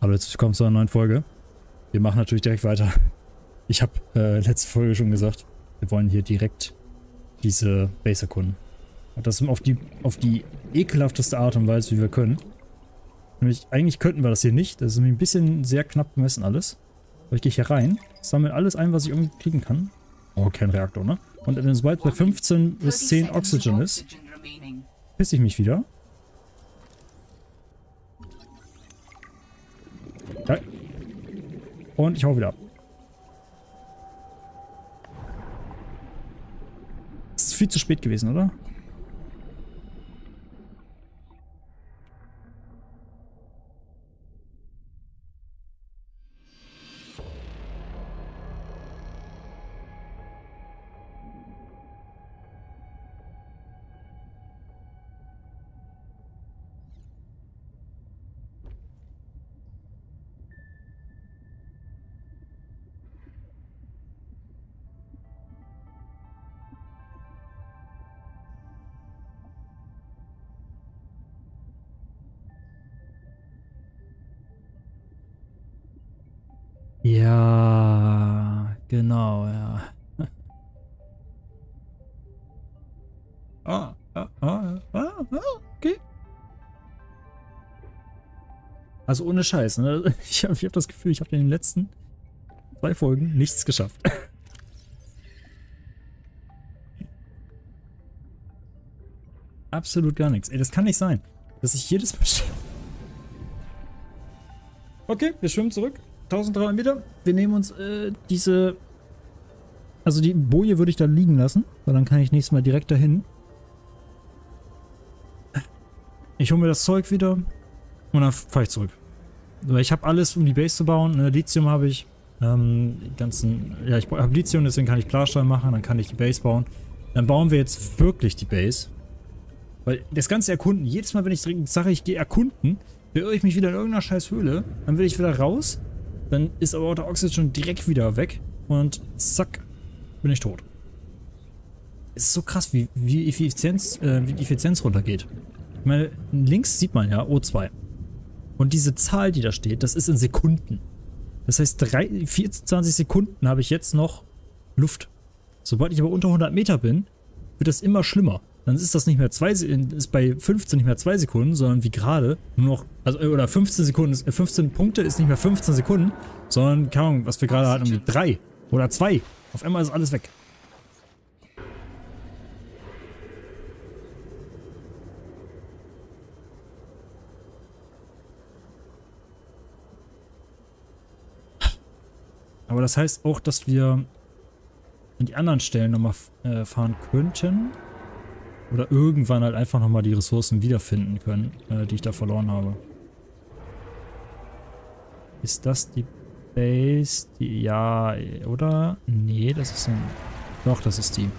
Hallo, herzlich willkommen zu einer neuen Folge. Wir machen natürlich direkt weiter. Ich habe letzte Folge schon gesagt, wir wollen hier direkt diese Base erkunden. Und das auf die ekelhafteste Art und Weise, wie wir können. Nämlich, eigentlich könnten wir das hier nicht. Das ist nämlich ein bisschen sehr knapp bemessen alles. Aber ich gehe hier rein, sammle alles ein, was ich irgendwie kriegen kann. Oh, kein Reaktor, ne? Und wenn es bald bei 15 bis 10 Oxygen ist, pisse ich mich wieder. Ja. Und ich hau wieder ab. Das ist viel zu spät gewesen, oder? Ja, genau, ja. Okay. Also ohne Scheiß, ne? Ich hab das Gefühl, ich habe in den letzten 2 Folgen nichts geschafft. Absolut gar nichts. Ey, das kann nicht sein, dass ich jedes Mal... Okay, wir schwimmen zurück. 1300 Meter. Wir nehmen uns diese... Also die Boje würde ich da liegen lassen, weil dann kann ich nächstes Mal direkt dahin. Ich hole mir das Zeug wieder und dann fahre ich zurück. Weil ich habe alles, um die Base zu bauen. Lithium habe ich. Die ganzen... Ja, ich habe Lithium, deswegen kann ich Klarstahl machen, dann kann ich die Base bauen. Dann bauen wir jetzt wirklich die Base. Weil das ganze Erkunden, jedes Mal, wenn ich sage, ich gehe erkunden, beirre ich mich wieder in irgendeiner scheiß Höhle, dann will ich wieder raus. Dann ist aber auch der Oxygen direkt wieder weg und zack, bin ich tot. Es ist so krass, wie die Effizienz runtergeht. Ich meine, links sieht man ja O2. Und diese Zahl, die da steht, das ist in Sekunden. Das heißt, 24 Sekunden habe ich jetzt noch Luft. Sobald ich aber unter 100 Meter bin, wird das immer schlimmer. Dann ist das nicht mehr ist bei 15 nicht mehr 2 Sekunden, sondern wie gerade nur noch, also, oder 15 Sekunden, 15 Punkte ist nicht mehr 15 Sekunden, sondern, keine Ahnung, was wir gerade hatten, irgendwie 3 oder 2. Auf einmal ist alles weg. Aber das heißt auch, dass wir an die anderen Stellen nochmal fahren könnten. Oder irgendwann halt einfach nochmal die Ressourcen wiederfinden können, die ich da verloren habe. Ist das die Base? Die, ja, oder? Nee, das ist ein... Doch, das ist die.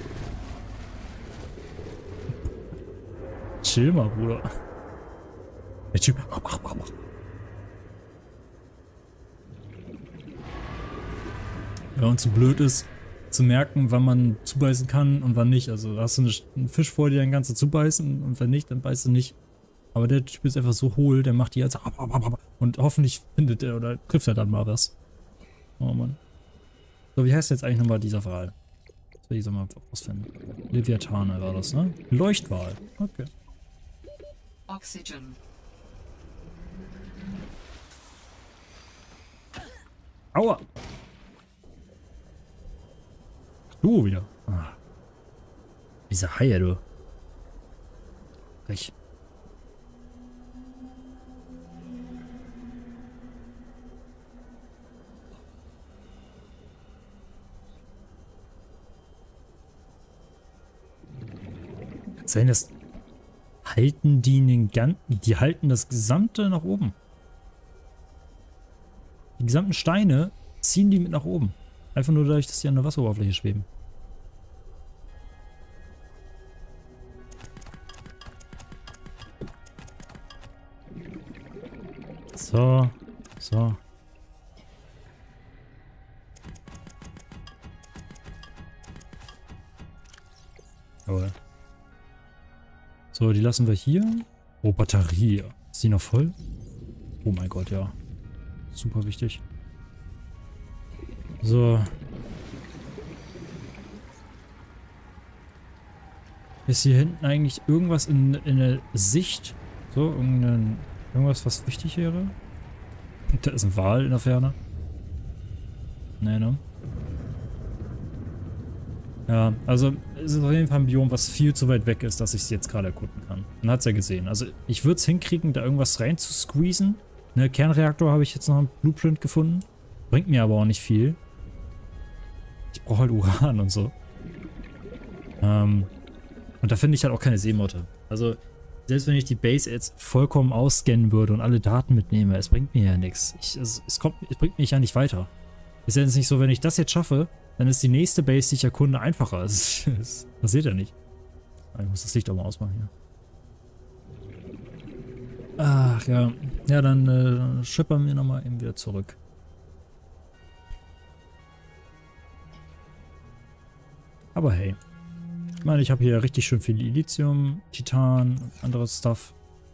Chill mal, Bruder. Der Typ... Wenn man zu blöd ist, zu merken, wann man zubeißen kann und wann nicht. Also hast du einen Fisch vor dir, dann kannst du zubeißen und wenn nicht, dann beißt du nicht. Aber der Typ ist einfach so hohl, der macht die jetzt und hoffentlich findet er oder trifft er dann mal was. Oh Mann. So, wie heißt jetzt eigentlich nochmal dieser Wal? Das will ich so mal rausfinden. Leviathane war das, ne? Leuchtwal. Okay. Oxygen. Aua! Du wieder. Ah. Diese Haie, du. Frech. Kann sein, dass halten die halten das Gesamte nach oben. Die gesamten Steine ziehen die mit nach oben. Einfach nur dadurch, dass die an der Wasseroberfläche schweben. So. So. Jawohl. So, die lassen wir hier. Oh, Batterie. Ist die noch voll? Oh mein Gott, ja. Super wichtig. So. Ist hier hinten eigentlich irgendwas in der Sicht? So, irgendwas, was wichtig wäre? Da ist ein Wal in der Ferne. Nee, ne? Ja, also es ist auf jeden Fall ein Biom, was viel zu weit weg ist, dass ich es jetzt gerade erkunden kann. Man hat es ja gesehen. Also ich würde es hinkriegen, da irgendwas rein zu squeezen. Ne, Kernreaktor habe ich jetzt noch einen Blueprint gefunden. Bringt mir aber auch nicht viel. Ich brauche halt Uran und so. Und da finde ich halt auch keine Seemotte. Also, selbst wenn ich die Base jetzt vollkommen ausscannen würde und alle Daten mitnehme, es bringt mir ja nichts. Es bringt mich ja nicht weiter. Ist ja jetzt nicht so, wenn ich das jetzt schaffe, dann ist die nächste Base, die ich erkunde, einfacher. Das passiert ja nicht. Ich muss das Licht auch mal ausmachen hier. Ach ja. Ja, dann schippern wir nochmal eben wieder zurück. Aber hey. Ich meine, ich habe hier richtig schön viel Lithium, Titan und anderes Stuff.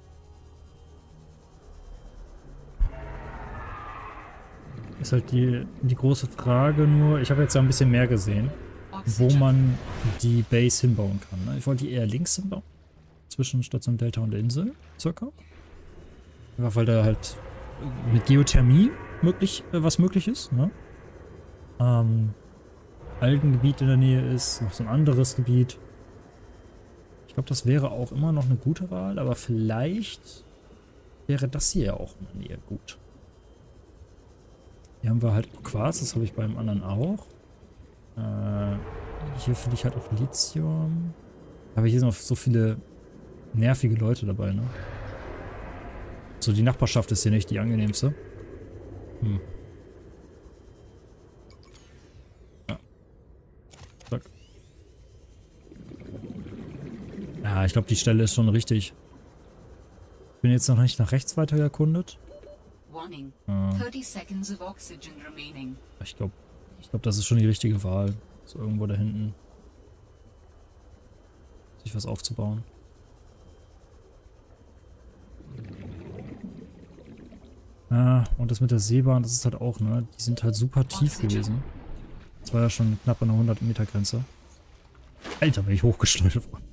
Ist halt die große Frage nur, ich habe jetzt ja ein bisschen mehr gesehen, wo man die Base hinbauen kann. Ne? Ich wollte die eher links hinbauen. Zwischen Station Delta und der Insel, circa. Einfach weil da halt mit Geothermie was möglich ist. Ne? Algengebiet in der Nähe ist, noch so ein anderes Gebiet. Ich glaube, das wäre auch immer noch eine gute Wahl, aber vielleicht wäre das hier ja auch in der Nähe gut. Hier haben wir halt Quarz, das habe ich beim anderen auch. Hier finde ich halt auch Lithium. Aber hier sind auch so viele nervige Leute dabei, ne? So, die Nachbarschaft ist hier nicht die angenehmste. Ja. Zack. Ja, ich glaube, die Stelle ist schon richtig. Ich bin jetzt noch nicht nach rechts weiter erkundet. Ich glaube, das ist schon die richtige Wahl. So irgendwo da hinten. Sich was aufzubauen. Ja, und das mit der Seebahn, das ist halt auch, ne? Die sind halt super tief gewesen. Das war ja schon knapp an der 100 Meter Grenze. Alter, bin ich hochgeschleudert worden.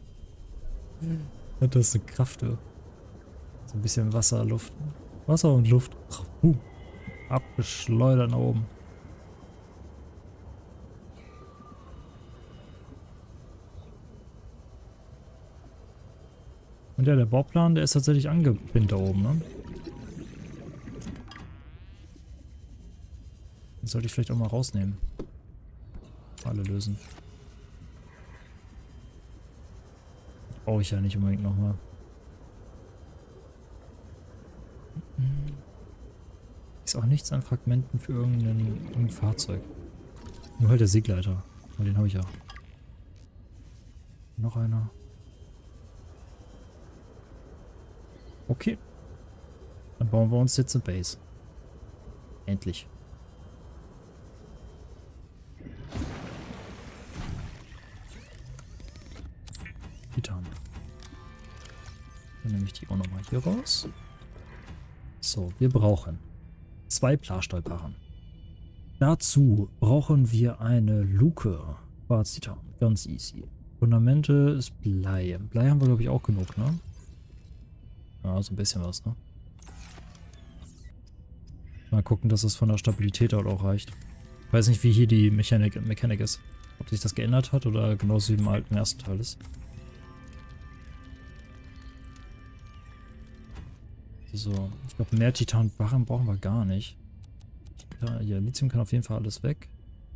Das ist eine Kraft, ja. So ein bisschen Wasser, Luft. Wasser und Luft. Abgeschleudert nach oben. Und ja, der Bauplan, der ist tatsächlich angepinnt da oben, ne? Den sollte ich vielleicht auch mal rausnehmen. Alle lösen. Brauche ich ja nicht unbedingt nochmal. Ist auch nichts an Fragmenten für irgendein Fahrzeug. Nur halt der Seegleiter. Aber den habe ich ja. Noch einer. Okay. Dann bauen wir uns jetzt eine Base. Endlich. Titan. Dann nehme ich die auch nochmal hier raus. So, wir brauchen 2 Plastahlbarren. Dazu brauchen wir eine Luke. Quarz-Titan. Ganz easy. Fundamente ist Blei. Blei haben wir, glaube ich, auch genug, ne? Ja, so ein bisschen was, ne? Mal gucken, dass es von der Stabilität halt auch reicht. Ich weiß nicht, wie hier die Mechanik ist. Ob sich das geändert hat oder genauso wie im ersten Teil ist. So, ich glaube, mehr Titanbarren brauchen wir gar nicht. Ja, Lithium kann auf jeden Fall alles weg.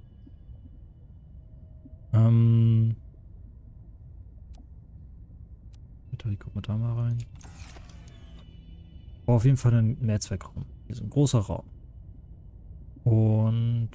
Guck mal da mal rein. Auf jeden Fall ein Mehrzweckraum. Hier ist ein großer Raum. Und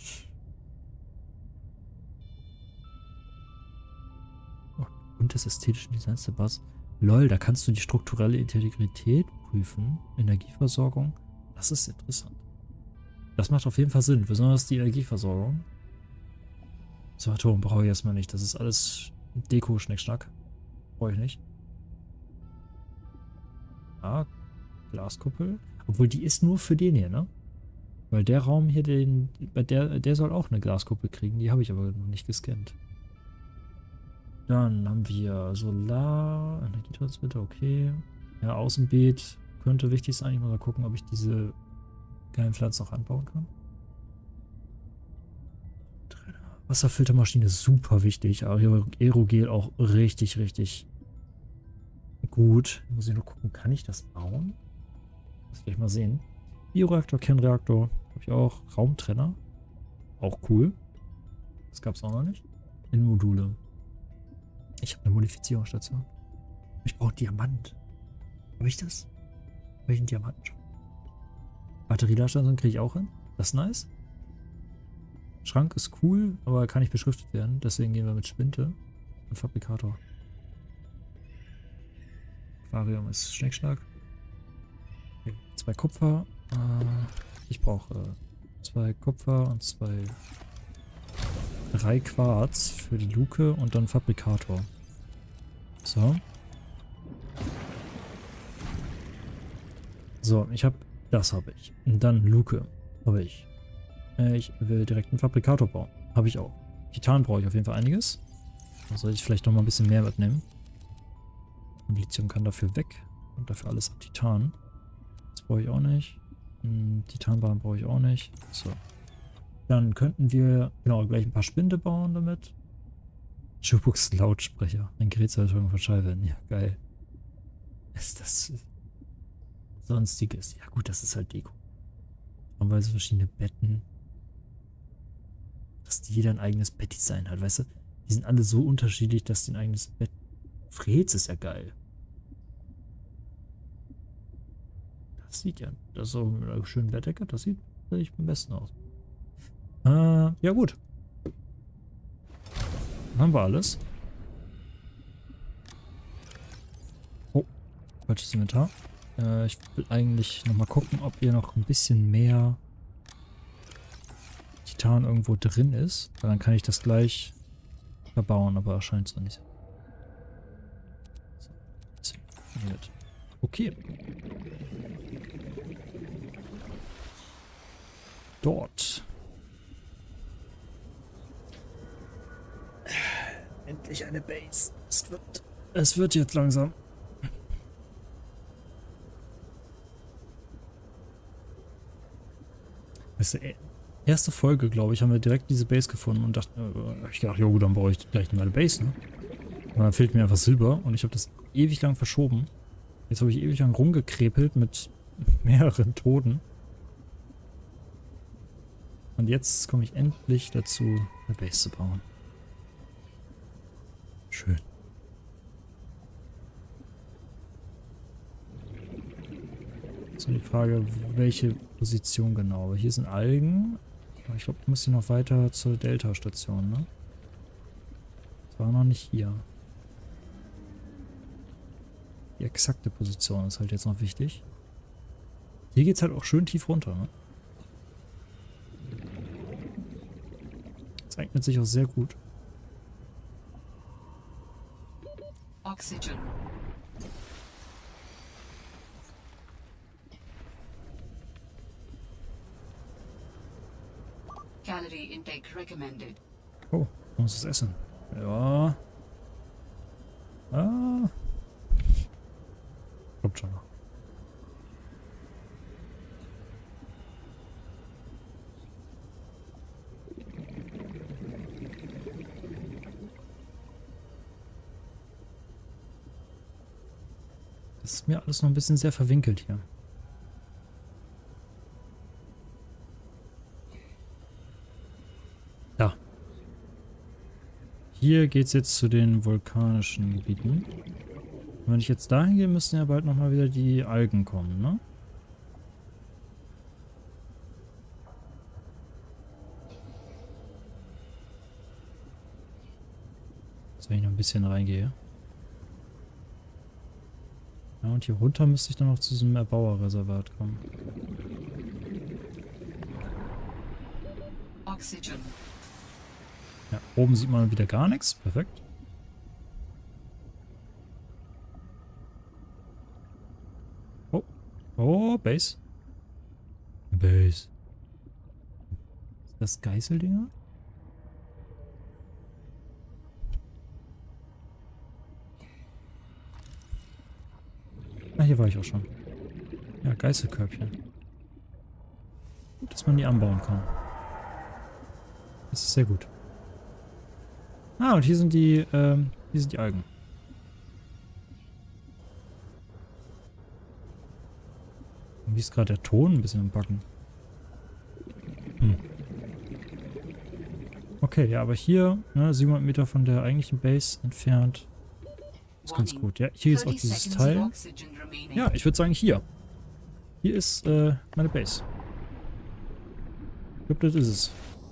des ästhetischen Designs der Bass. Lol, da kannst du die strukturelle Integrität prüfen. Energieversorgung. Das ist interessant. Das macht auf jeden Fall Sinn. Besonders die Energieversorgung. So, Atom brauche ich erstmal nicht. Das ist alles Deko-Schnickschnack. Brauche ich nicht. Ah, Glaskuppel. Obwohl, die ist nur für den hier, ne? Weil der Raum hier, der soll auch eine Glaskuppel kriegen. Die habe ich aber noch nicht gescannt. Dann haben wir Solar, Energietransmitter, okay. Ja, Außenbeet könnte wichtig sein. Ich muss mal gucken, ob ich diese geilen Pflanzen noch anbauen kann. Wasserfiltermaschine ist super wichtig. Aerogel auch richtig, richtig gut. Muss ich nur gucken, kann ich das bauen? Das will ich mal sehen. Bioreaktor, Kernreaktor. Habe ich auch. Raumtrenner. Auch cool. Das gab es auch noch nicht. Innenmodule. Ich habe eine Modifizierungsstation. Ich brauche Diamant. Habe ich das? Habe ich einen Diamant? Batterieladerstation kriege ich auch hin. Das ist nice. Schrank ist cool, aber kann nicht beschriftet werden. Deswegen gehen wir mit Spinte und Fabrikator. Aquarium ist Schnickschnack. Okay, 2 Kupfer. Ich brauche 2 Kupfer und 3 Quarz für die Luke und dann Fabrikator. So. So, das habe ich. Und dann Luke habe ich. Ich will direkt einen Fabrikator bauen. Habe ich auch. Titan brauche ich auf jeden Fall einiges. Da soll ich vielleicht noch mal ein bisschen mehr mitnehmen. Und Lithium kann dafür weg. Und dafür alles ab Titan. Das brauche ich auch nicht. Titanbahn brauche ich auch nicht. So. Dann könnten wir genau gleich ein paar Spinde bauen damit. Jukebox Lautsprecher. Ein Gerät zur Erzeugung von Schallwellen. Ja, geil. Ist das Sonstiges? Ja gut, das ist halt Deko. Haben wir so verschiedene Betten. Dass jeder ein eigenes Bettdesign hat, weißt du? Die sind alle so unterschiedlich, dass die ein eigenes Bett... Freds ist ja geil. Das sieht ja... Das ist auch mit einer schönen Bettdecke. Das sieht natürlich am besten aus. Ja gut. Dann haben wir alles. Oh, falsches Inventar. Ich will eigentlich nochmal gucken, ob hier noch ein bisschen mehr Titan irgendwo drin ist. Weil dann kann ich das gleich verbauen, aber scheint so nicht. So, okay. Dort. Endlich eine Base. Es wird jetzt langsam. Weißt du, erste Folge, glaube ich, haben wir direkt diese Base gefunden und hab ich gedacht, jo, dann baue ich gleich eine Base, ne? Und dann fehlt mir einfach Silber und ich habe das ewig lang verschoben. Jetzt habe ich ewig lang rumgekrepelt mit mehreren Toten. Und jetzt komme ich endlich dazu, eine Base zu bauen. Schön. So die Frage, welche Position genau. Aber hier sind Algen. Aber ich glaube, ich muss hier noch weiter zur Delta-Station, ne? Das war noch nicht hier. Die exakte Position ist halt jetzt noch wichtig. Hier geht es halt auch schön tief runter, ne? Das eignet sich auch sehr gut. Oxygen. Calorie intake recommended. Oh, muss es essen. Ja. Ah. Kommt schon noch. Das ist mir alles noch ein bisschen sehr verwinkelt hier. Da. Hier geht es jetzt zu den vulkanischen Gebieten. Und wenn ich jetzt dahin gehe, müssten ja bald nochmal wieder die Algen kommen, ne? Jetzt, wenn ich noch ein bisschen reingehe. Ja, und hier runter müsste ich dann noch zu diesem Erbauerreservat kommen. Oxygen. Ja, oben sieht man wieder gar nichts. Perfekt. Oh. Oh, Base. Base. Das Geißeldinger? Ah, hier war ich auch schon. Ja, Geißelkörbchen. Gut, dass man die anbauen kann. Das ist sehr gut. Ah, und hier sind die Algen. Wie ist gerade der Ton ein bisschen im Backen? Hm. Okay, ja, aber hier, ne, 700 Meter von der eigentlichen Base entfernt. Ist ganz gut. Ja, hier ist auch dieses Teil. Ja, ich würde sagen hier. Hier ist meine Base. Ich glaube, das ist es.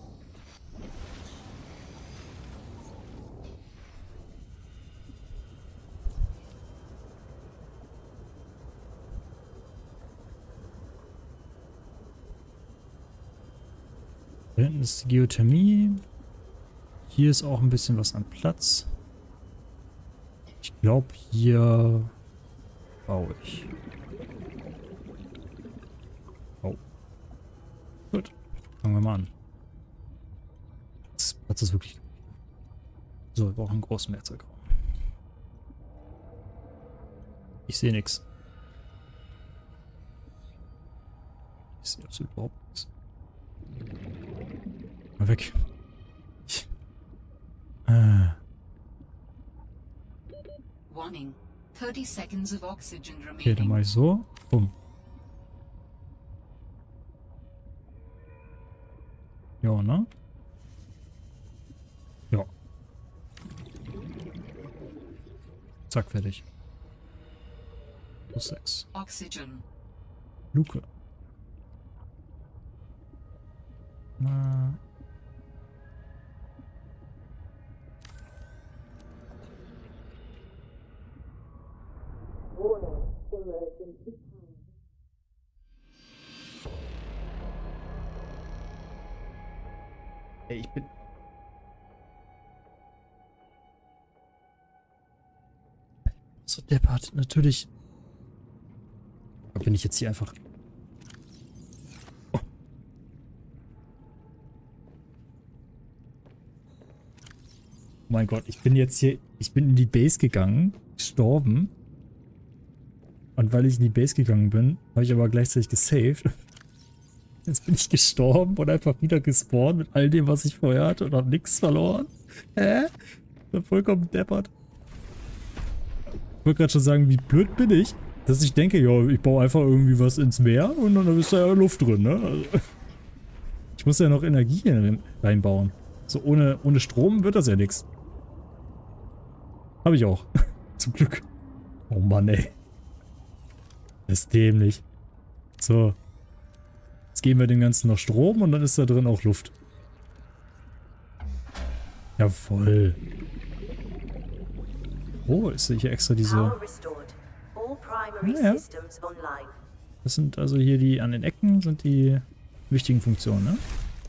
Da hinten ist die Geothermie. Hier ist auch ein bisschen was an Platz. Ich glaube, hier baue ich. Oh. Gut. Fangen wir mal an. Das Platz ist wirklich... So, wir brauchen einen großen Werkzeugraum. Ich sehe nichts. Ich sehe absolut überhaupt nichts. Mal weg. Warning. 30 seconds of oxygen Okay, dann remaining. mache ich so. Bumm. Ja, ne? Ja. Zack, fertig. Plus 6. Oxygen. Luke. Ey, ich bin... So deppert. Natürlich. Bin ich jetzt hier einfach... Oh. Mein Gott, ich bin jetzt hier... Ich bin in die Base gegangen, gestorben. Und weil ich in die Base gegangen bin, habe ich aber gleichzeitig gesaved. Jetzt bin ich gestorben und einfach wieder gespawnt mit all dem, was ich vorher hatte und habe nichts verloren. Hä? Ich bin vollkommen deppert. Ich wollte gerade schon sagen, wie blöd bin ich, dass ich denke, ja, ich baue einfach irgendwie was ins Meer und dann ist da ja Luft drin, ne? Also, ich muss ja noch Energie reinbauen. So ohne Strom wird das ja nichts. Habe ich auch. Zum Glück. Oh Mann, ey. Das ist dämlich. So. Jetzt geben wir dem Ganzen noch Strom und dann ist da drin auch Luft. Jawohl. Oh, ist hier extra diese... Ja. Das sind also hier die an den Ecken sind die wichtigen Funktionen, ne?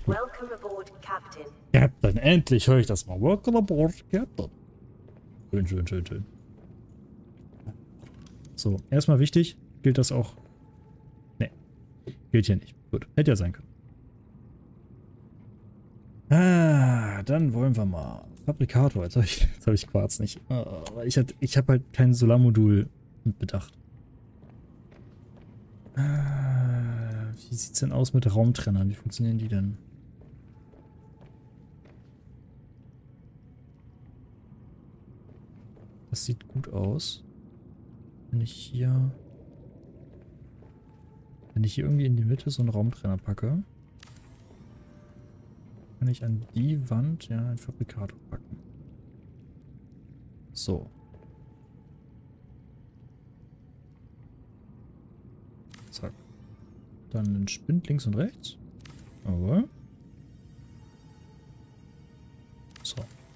Captain, endlich höre ich das mal. Welcome aboard, Captain. Schön, schön, schön, schön. So, erstmal wichtig, gilt das auch... Ne, gilt hier nicht. Gut, hätte ja sein können. Ah, dann wollen wir mal. Fabrikator, jetzt hab ich Quarz nicht. Ich habe halt kein Solarmodul mit bedacht. Wie sieht's denn aus mit Raumtrennern? Wie funktionieren die denn? Das sieht gut aus. Wenn ich hier irgendwie in die Mitte so einen Raumtrenner packe, kann ich an die Wand ja einen Fabrikator packen. So. Zack. Dann einen Spind links und rechts. Aber. So.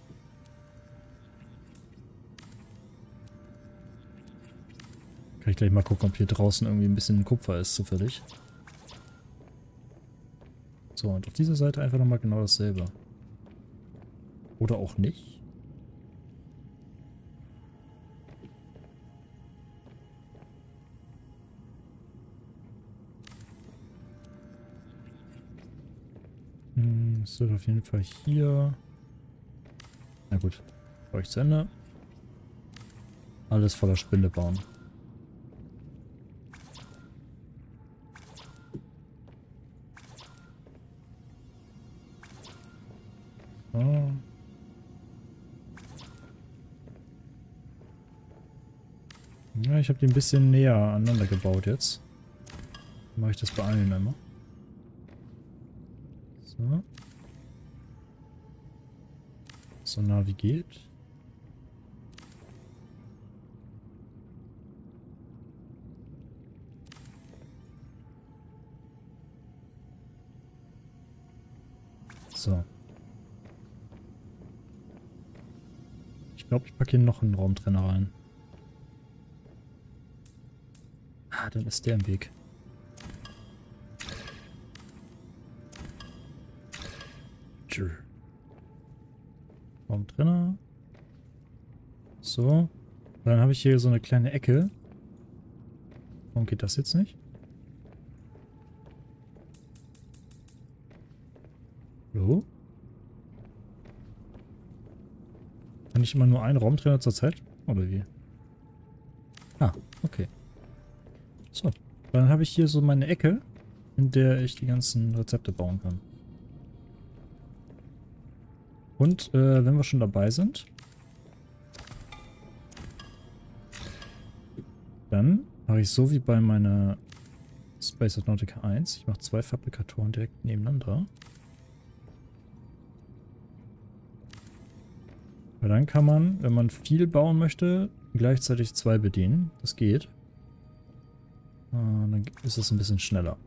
Kann ich gleich mal gucken, ob hier draußen irgendwie ein bisschen Kupfer ist, zufällig. So, und auf dieser Seite einfach nochmal genau dasselbe. Oder auch nicht. Das wird auf jeden Fall hier... Na gut, baue ich zu Ende. Alles voller Spinde bauen. So. Ja, ich habe die ein bisschen näher aneinander gebaut jetzt. Mache ich das bei allen einmal. So. So nah wie geht. So. Ich glaube, ich packe hier noch einen Raumtrenner rein. Ah, dann ist der im Weg. Tschö. Raumtrenner. So. Und dann habe ich hier so eine kleine Ecke. Warum geht das jetzt nicht? Hallo? Kann ich immer nur einen Raumtrenner zur Zeit? Oder wie? Ah, okay. So. Dann habe ich hier so meine Ecke, in der ich die ganzen Rezepte bauen kann. Und wenn wir schon dabei sind, dann mache ich so wie bei meiner Space Nautica 1. Ich mache 2 Fabrikatoren direkt nebeneinander. Weil dann kann man, wenn man viel bauen möchte, gleichzeitig 2 bedienen. Das geht. Dann ist es ein bisschen schneller.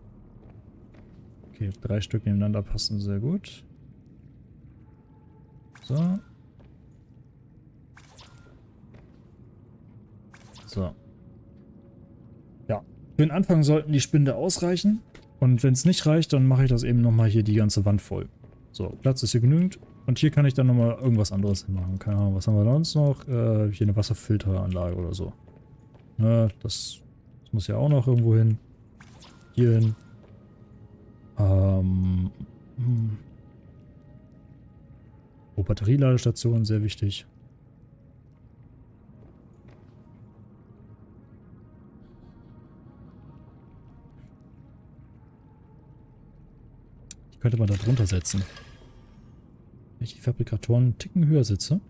Okay, 3 Stück nebeneinander passen sehr gut. So. So. Ja, für den Anfang sollten die Spinde ausreichen. Und wenn es nicht reicht, dann mache ich das eben nochmal hier die ganze Wand voll. So, Platz ist hier genügend. Und hier kann ich dann nochmal irgendwas anderes machen. Keine Ahnung, was haben wir sonst noch? Hier eine Wasserfilteranlage oder so. Ne, das muss ja auch noch irgendwo hin. Hier hin. Oh, Batterieladestation, sehr wichtig. Die könnte man da drunter setzen. Wenn ich die Fabrikatoren einen Ticken höher sitze.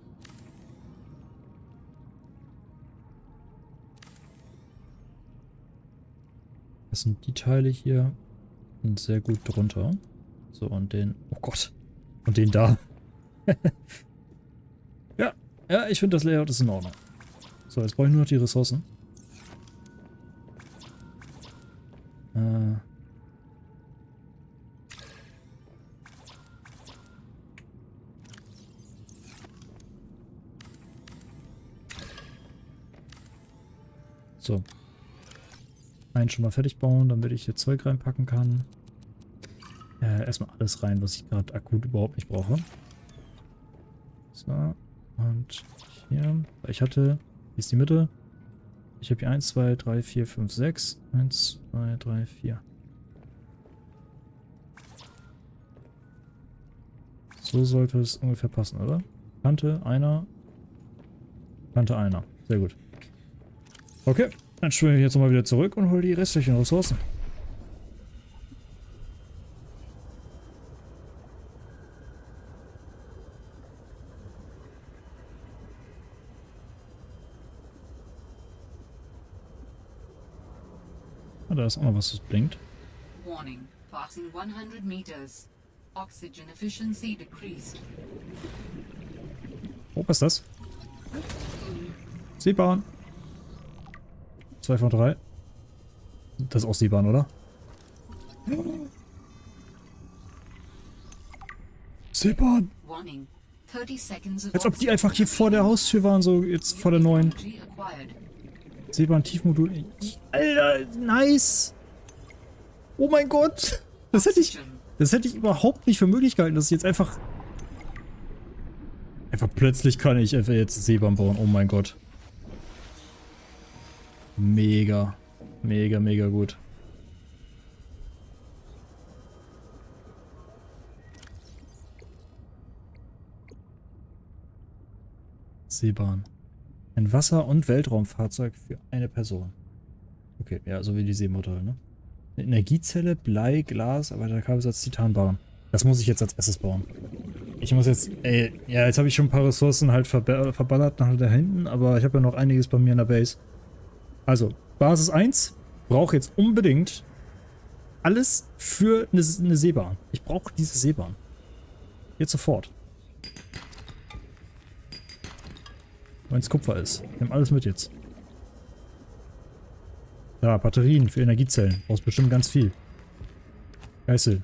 Das sind die Teile hier. Sind sehr gut drunter. So, und den... Oh Gott. Und den da. Ja, ich finde das Layout ist in Ordnung. So, jetzt brauche ich nur noch die Ressourcen. So. Einen schon mal fertig bauen, damit ich hier Zeug reinpacken kann. Erstmal alles rein, was ich gerade akut überhaupt nicht brauche. So. Und hier. Ich hatte. Hier ist die Mitte. Ich habe hier 1, 2, 3, 4, 5, 6. 1, 2, 3, 4. So sollte es ungefähr passen, oder? Kante einer. Kante einer. Sehr gut. Okay. Dann schwimme ich jetzt nochmal wieder zurück und hole die restlichen Ressourcen. Ah, da ist auch noch was, das blinkt. Warning. Passing 100 meters. Oxygen efficiency decreased. Oh, was ist das? Seebahn. 2 von 3. Das ist auch Seebahn, oder? Seebahn! Warning. 30 seconds of Als ob die einfach hier vor der Haustür waren, so jetzt vor der neuen. energy acquired. Seebahn-Tiefmodul. Alter, nice! Oh mein Gott! Das hätte ich überhaupt nicht für möglich gehalten, dass ich jetzt einfach plötzlich kann ich einfach jetzt Seebahn bauen. Oh mein Gott. Mega. Mega, mega gut. Seebahn. Ein Wasser- und Weltraumfahrzeug für eine Person. Okay, ja, so wie die Seemotor, ne? Eine Energiezelle, Blei, Glas, erweiterter Kabelsatz, Titanbarren. Das muss ich jetzt als erstes bauen. Ich muss jetzt, ey, ja, jetzt habe ich schon ein paar Ressourcen halt verballert nach da hinten, aber ich habe ja noch einiges bei mir in der Base. Also, Basis 1 brauche jetzt unbedingt alles für eine Seebahn. Ich brauche diese Seebahn. Jetzt sofort. Wenn es Kupfer ist. Ich nehme alles mit jetzt. Ja, Batterien für Energiezellen. Brauchst bestimmt ganz viel. Geißel.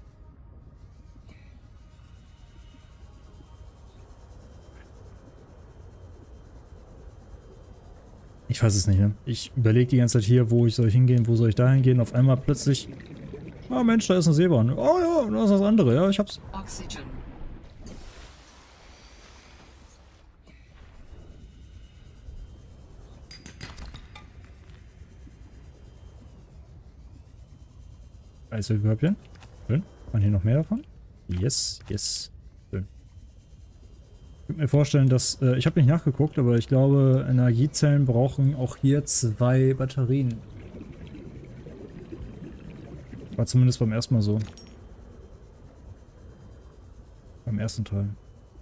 Ich weiß es nicht, ne? Ich überlege die ganze Zeit hier, wo ich soll hingehen, wo soll ich da hingehen. Auf einmal plötzlich... Ah, Mensch, da ist eine Seebahn. Oh ja, da ist das andere. Ja, ich hab's. Oxygen. Eiselkörbchen. Schön. Kann hier noch mehr davon? Yes, yes. Schön. Ich könnte mir vorstellen, dass... ich habe nicht nachgeguckt, aber ich glaube, Energiezellen brauchen auch hier 2 Batterien. War zumindest beim ersten Mal so. Beim ersten Teil.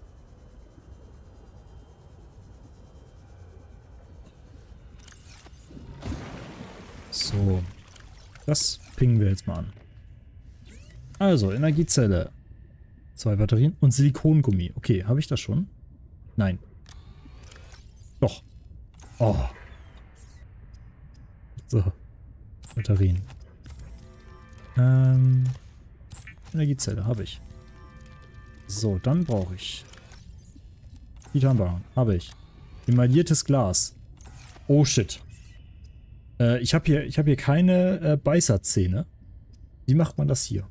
So. Das pingen wir jetzt mal an. Also, Energiezelle. 2 Batterien und Silikongummi. Okay, habe ich das schon? Nein. Doch. Oh. So. Batterien. Energiezelle habe ich. So, dann brauche ich Titanbarren. Habe ich. Emailliertes Glas. Oh shit. Ich habe hier keine Beißerzähne. Wie macht man das hier?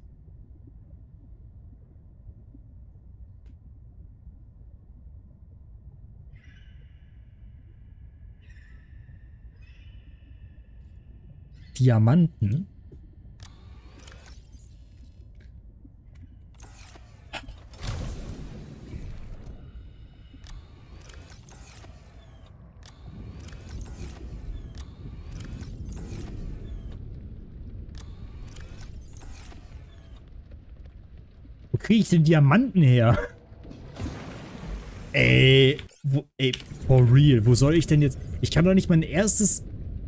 Diamanten? Wo kriege ich den Diamanten her? Ey, for real, wo soll ich denn jetzt... Ich kann doch nicht mein erstes...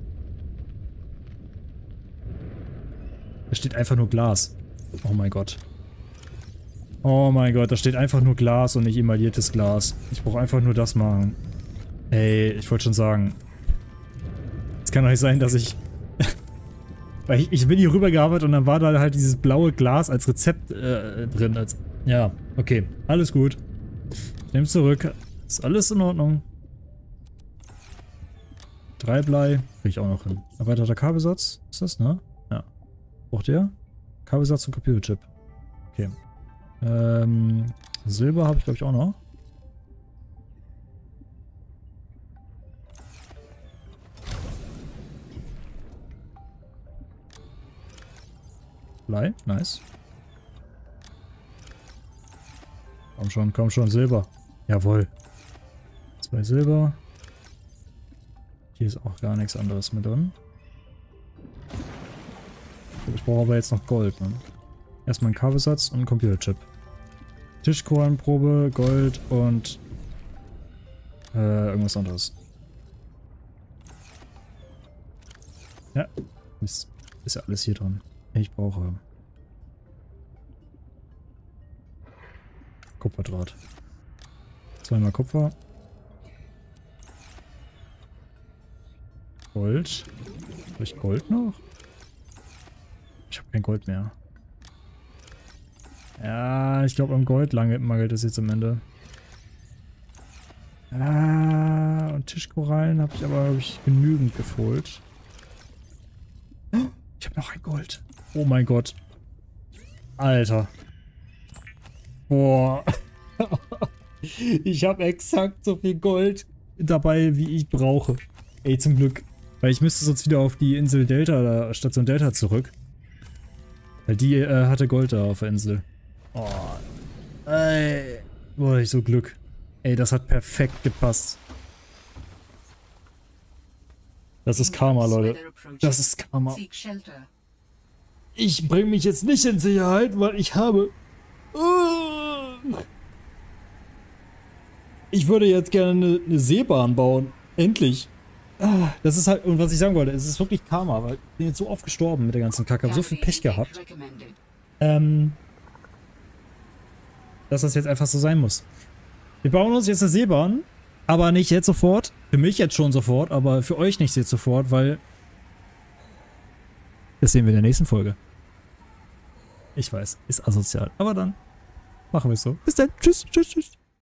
Da steht einfach nur Glas. Oh mein Gott. Oh mein Gott, da steht einfach nur Glas und nicht emailliertes Glas. Ich brauche einfach nur das machen. Ey, ich wollte schon sagen. Es kann doch nicht sein, dass ich... Weil ich bin hier rübergearbeitet und dann war da halt dieses blaue Glas als Rezept drin. Ja, okay. Alles gut. Ich nehme es zurück. Ist alles in Ordnung. 3 Blei. Krieg ich auch noch hin. Erweiterter Kabelsatz. Ist das, ne? Ja. Braucht ihr? Kabelsatz und Computerchip. Okay. Silber habe ich, glaube ich, auch noch. Blei, nice. Komm schon, Silber. Jawohl. 2 Silber. Hier ist auch gar nichts anderes mit drin. Ich brauche aber jetzt noch Gold, ne? Erstmal einen Kabelsatz und einen Computerchip. Tischkohlenprobe, Gold und irgendwas anderes. Ja, ist ja alles hier drin. Ich brauche Kupferdraht. 2-mal Kupfer. Gold. Habe ich Gold noch? Ich habe kein Gold mehr. Ja, ich glaube am Gold mangelt es jetzt am Ende. Ah, und Tischkorallen habe ich aber, glaube ich, genügend geholt. Ich habe noch ein Gold. Oh mein Gott. Alter. Boah. Ich habe exakt so viel Gold dabei, wie ich brauche. Ey, zum Glück. Weil ich müsste sonst wieder auf die Insel Delta, Station Delta zurück. Weil die hatte Gold da auf der Insel. Oh. Ey. Boah, ich so Glück. Ey, das hat perfekt gepasst. Das ist Karma, Leute. Das ist Karma. Seek shelter. Ich bringe mich jetzt nicht in Sicherheit, weil ich habe... Ich würde jetzt gerne eine Seebahn bauen. Endlich. Das ist halt... Und was ich sagen wollte, es ist wirklich Karma, weil ich bin jetzt so oft gestorben mit der ganzen Kacke. Ich habe so viel Pech gehabt. Dass das jetzt einfach so sein muss. Wir bauen uns jetzt eine Seebahn, aber nicht jetzt sofort. Für mich jetzt schon sofort, aber für euch nicht jetzt sofort, weil... Das sehen wir in der nächsten Folge. Ich weiß, ist asozial. Aber dann machen wir es so. Bis dann. Tschüss, tschüss, tschüss.